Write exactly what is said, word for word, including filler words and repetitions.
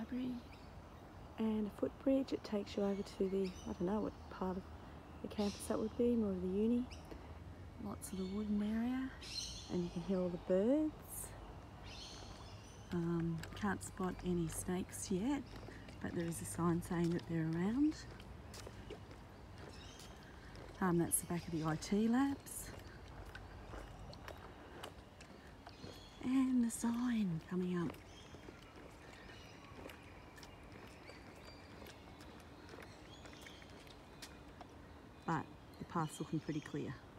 library and a footbridge. It takes you over to the, I don't know what part of the campus that would be, more of the uni. Lots of the wooden area, and you can hear all the birds. Um, can't spot any snakes yet, but there is a sign saying that they're around. Um, that's the back of the I T labs. And the sign coming up. But the path's looking pretty clear.